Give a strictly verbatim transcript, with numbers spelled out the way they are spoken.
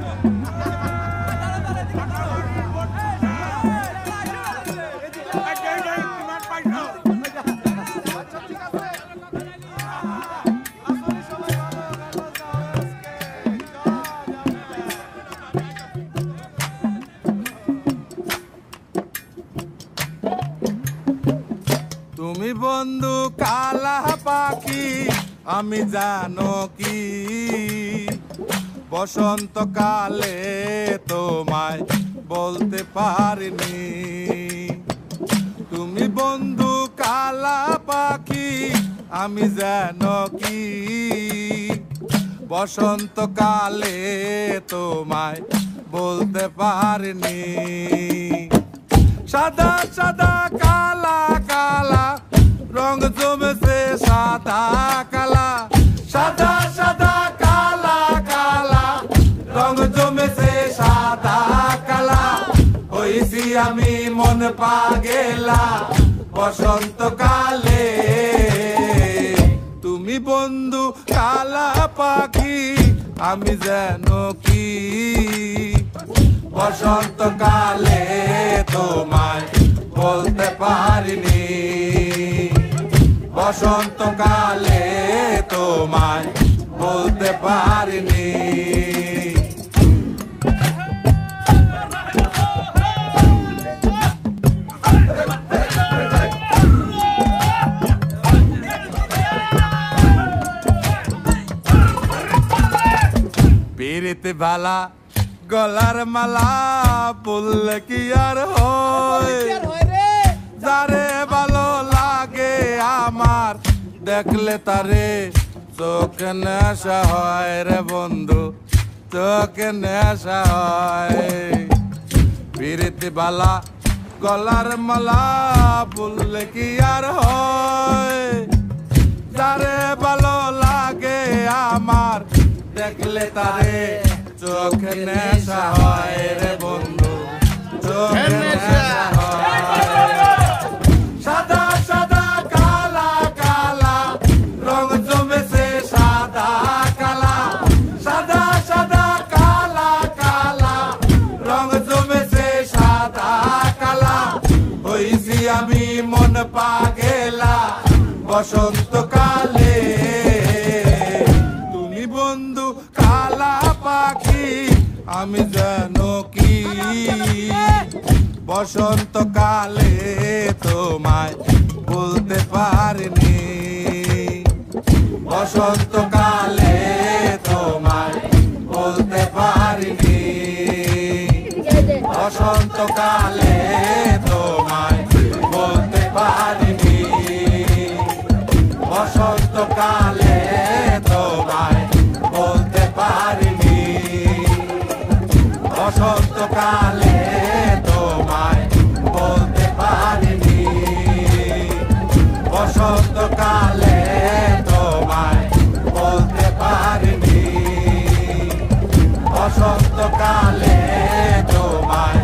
তুমি বন্ধু কালা পাখি আমি জানো কি বসন্তকালে তোমায় বলতে পারিনি। তুমি বন্ধু কালা পাখি আমি জানো কি বসন্তকালে তোমায় বলতে পারিনি। সাদা সাদা কালা কালা রং জমেছে সাদা কালা, সাদা সাদা কালা কালা রং জমেছে সাদা কালা। হইছি আমি মন পাগেলা বসন্তকালে। তুমি বন্ধু কালা পাখি আমি যেন কি বসন্তকালে তোমায় বলতে পারিনি। বসন্তকালে তোমায় বলতে পারিনি। পিরিত বালা গলার মালা বললে কি আর হয়, যারে ভালো লাগে আমার দেখলে তারে চোখে নেশা হয় রে বন্ধু, চোখে নেশা হয়। পিরিতি বালা গলার মালা বললে কি আর হয়, যারে ভালো লাগে আমার দেখলে তারে চোখে নেশা হয় রে বন্ধু, চোখে নেশা হয়। সাদা সাদা কালা কালা রং জমেছে সাদা কালা, সাদা সাদা কালা কালা রং জমেছে সাদা কালা। হইছি আমি মন পাগেলা বসন্তকালে। তুমি বন্ধু কালা পাখি আমি জানো কি বসন্তকালে তোমায় বলতে পারিনি। বসন্তকালে তোমায় বলতে পারিনি। বসন্তকালে তোমায় বলতে পারিনি। বসন্তকালে তোমায় বলতে পারিনি। বসন্তকালে তোমায় বলতে পারিনি। বসন্তকালে তোমায় বলতে পারিনি। বসন্তকালে তোমায়